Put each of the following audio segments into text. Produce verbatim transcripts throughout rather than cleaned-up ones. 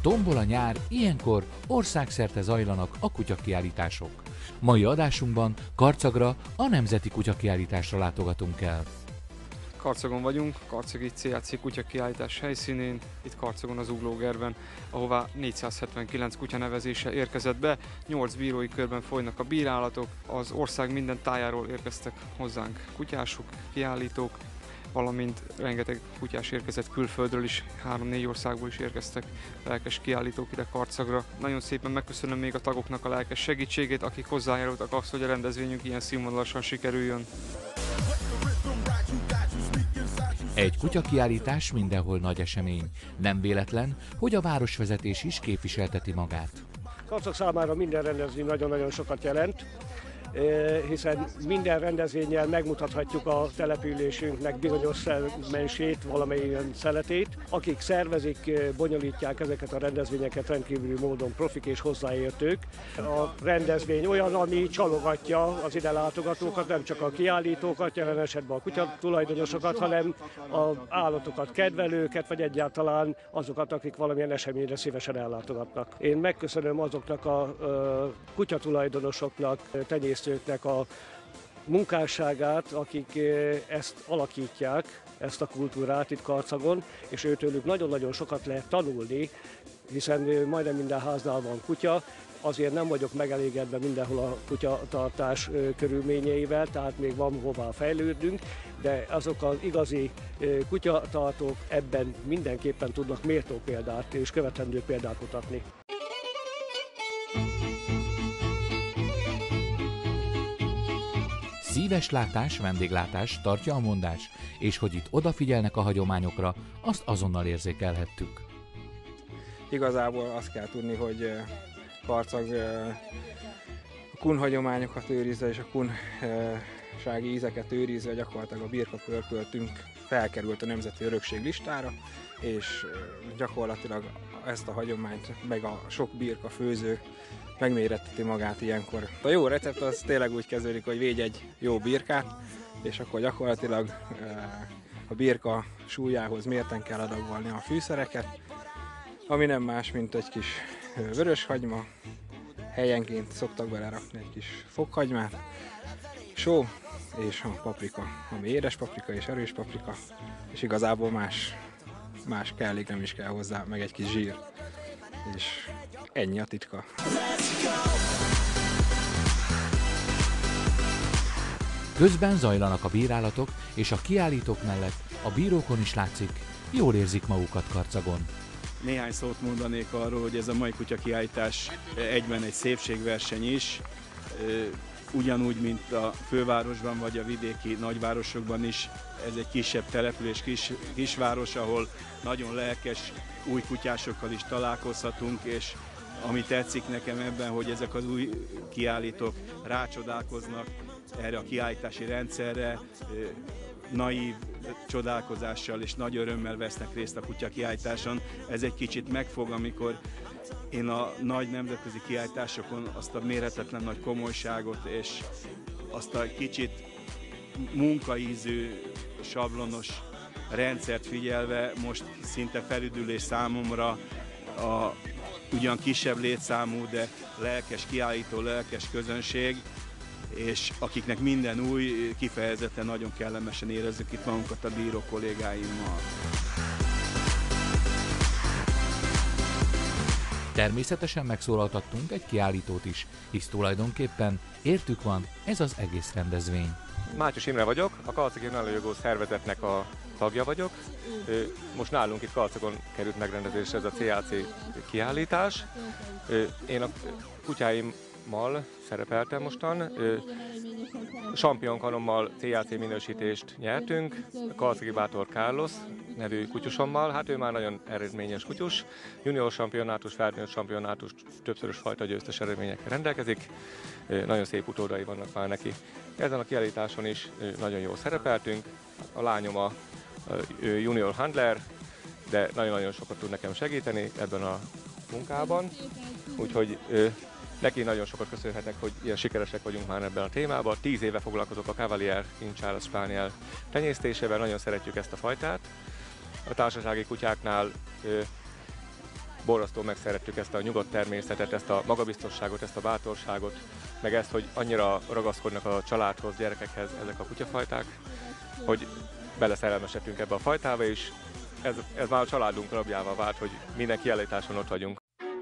Tombol a nyár, ilyenkor országszerte zajlanak a kutyakiállítások. Mai adásunkban Karcagra, a Nemzeti Kutyakiállításra látogatunk el. Karcagon vagyunk, Karcagi cé á cé kutyakiállítás helyszínén, itt Karcagon az Uglógerben, ahová négyszázhetvenkilenc kutya nevezése érkezett be, nyolc bírói körben folynak a bírálatok, az ország minden tájáról érkeztek hozzánk kutyások, kiállítók, valamint rengeteg kutyás érkezett külföldről is, három-négy országból is érkeztek lelkes kiállítók ide Karcagra. Nagyon szépen megköszönöm még a tagoknak a lelkes segítségét, akik hozzájárultak ahhoz, hogy a rendezvényünk ilyen színvonalasan sikerüljön. Egy kutyakiállítás mindenhol nagy esemény. Nem véletlen, hogy a városvezetés is képviselteti magát. Karcag számára minden rendezvény nagyon-nagyon sokat jelent, hiszen minden rendezvénnyel megmutathatjuk a településünknek bizonyos szellemensét, valamilyen szeletét. Akik szervezik, bonyolítják ezeket a rendezvényeket rendkívüli módon profik és hozzáértők. A rendezvény olyan, ami csalogatja az ide látogatókat, nem csak a kiállítókat, jelen esetben a kutyatulajdonosokat, hanem az állatokat, kedvelőket, vagy egyáltalán azokat, akik valamilyen eseményre szívesen ellátogatnak. Én megköszönöm azoknak a kutyatulajdonosoknak, tenyésztőknek a munkásságát, akik ezt alakítják, ezt a kultúrát itt Karcagon, és őtőlük nagyon-nagyon sokat lehet tanulni, hiszen majdnem minden háznál van kutya, azért nem vagyok megelégedve mindenhol a kutyatartás körülményeivel, tehát még van hová fejlődnünk, de azok az igazi kutyatartók ebben mindenképpen tudnak méltó példát és követendő példát mutatni. Szíves látás, vendéglátás, tartja a mondás, és hogy itt odafigyelnek a hagyományokra, azt azonnal érzékelhettük. Igazából azt kell tudni, hogy Karcag a kun hagyományokat őrizve és a kunsági ízeket őrizve gyakorlatilag a birkapörköltünk felkerült a Nemzeti Örökség listára, és gyakorlatilag ezt a hagyományt, meg a sok birka főző megméretteti magát ilyenkor. A jó recept az tényleg úgy kezdődik, hogy védj egy jó birkát, és akkor gyakorlatilag a birka súlyához mérten kell adagolni a fűszereket, ami nem más, mint egy kis vöröshagyma, helyenként szoktak belerakni egy kis fokhagymát, só és a paprika, ami édes paprika és erős paprika, és igazából más, más kellék nem is kell hozzá, meg egy kis zsír. És ennyi a titka. Közben zajlanak a bírálatok, és a kiállítók mellett a bírókon is látszik, jól érzik magukat Karcagon. Néhány szót mondanék arról, hogy ez a mai kutyakiállítás egyben egy szépségverseny is, ugyanúgy, mint a fővárosban vagy a vidéki nagyvárosokban is. Ez egy kisebb település, kis, kisváros, ahol nagyon lelkes új kutyásokkal is találkozhatunk, és ami tetszik nekem ebben, hogy ezek az új kiállítók rácsodálkoznak erre a kiállítási rendszerre, naív csodálkozással és nagy örömmel vesznek részt a kutyakiállításon. Ez egy kicsit megfog, amikor én a nagy nemzetközi kiállításokon azt a mérhetetlen nagy komolyságot és azt a kicsit munkaízű, sablonos rendszert figyelve most szinte felüdülés számomra a ugyan kisebb létszámú, de lelkes kiállító, lelkes közönség, és akiknek minden új, kifejezetten nagyon kellemesen érezzük itt magunkat a bíró kollégáimmal. Természetesen megszólaltattunk egy kiállítót is, hisz tulajdonképpen értük van ez az egész rendezvény. Mátyus Imre vagyok, a Karcagi Önállójogó Szervezetnek a tagja vagyok. Most nálunk itt Karcagon került megrendezésre ez a cé á cé kiállítás. Én a kutyáimmal szerepeltem mostan. Championkanommal cé á cé minősítést nyertünk, Karcagi Bátor Carlos nevű kutyusommal. Hát ő már nagyon eredményes kutyus. Junior championátus, felnőtt championátus, többszörös fajta győztes eredményekkel rendelkezik. Nagyon szép utódai vannak már neki. Ezen a kiállításon is nagyon jól szerepeltünk. A lányom a junior handler, de nagyon-nagyon sokat tud nekem segíteni ebben a munkában. Úgyhogy neki nagyon sokat köszönhetnek, hogy ilyen sikeresek vagyunk már ebben a témában. Tíz éve foglalkozok a Cavalier King Charles Spaniel tenyésztésével, nagyon szeretjük ezt a fajtát. A társasági kutyáknál borzasztó megszerettük ezt a nyugodt természetet, ezt a magabiztosságot, ezt a bátorságot, meg ezt, hogy annyira ragaszkodnak a családhoz, gyerekekhez ezek a kutyafajták, hogy beleszerelmesedtünk ebbe a fajtába, és ez, ez már a családunk rabjává vált, hogy minden kiállításon ott vagyunk.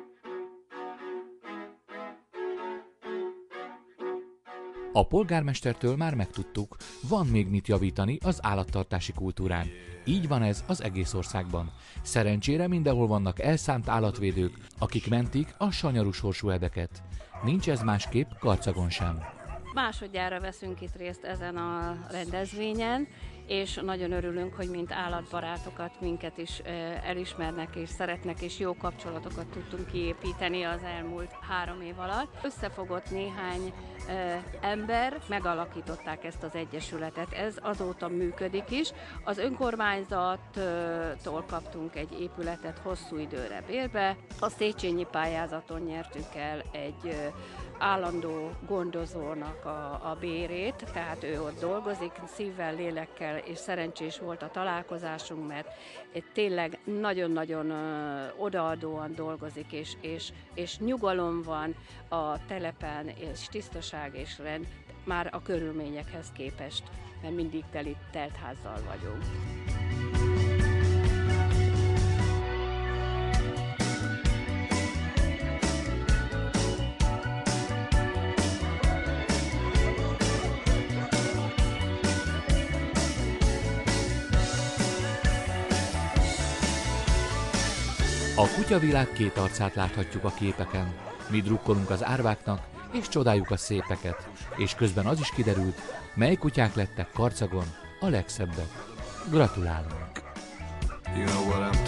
A polgármestertől már megtudtuk, van még mit javítani az állattartási kultúrán. Így van ez az egész országban. Szerencsére mindenhol vannak elszánt állatvédők, akik mentik a sanyarú sorsú edeket. Nincs ez másképp Karcagon sem. Másodjára veszünk itt részt ezen a rendezvényen, és nagyon örülünk, hogy mint állatbarátokat minket is elismernek és szeretnek, és jó kapcsolatokat tudtunk kiépíteni az elmúlt három év alatt. Összefogott néhány ember, megalakították ezt az egyesületet, ez azóta működik is. Az önkormányzattól kaptunk egy épületet hosszú időre bérbe, a Széchenyi pályázaton nyertük el egy állandó gondozónak a, a bérét, tehát ő ott dolgozik, szívvel, lélekkel, és szerencsés volt a találkozásunk, mert tényleg nagyon-nagyon odaadóan dolgozik, és, és, és nyugalom van a telepen, és tisztaság és rend, már a körülményekhez képest, mert mindig teli teltházzal vagyunk. A kutyavilág két arcát láthatjuk a képeken. Mi drukkolunk az árváknak, és csodáljuk a szépeket. És közben az is kiderült, mely kutyák lettek Karcagon a legszebbek. Gratulálunk! You know what I'm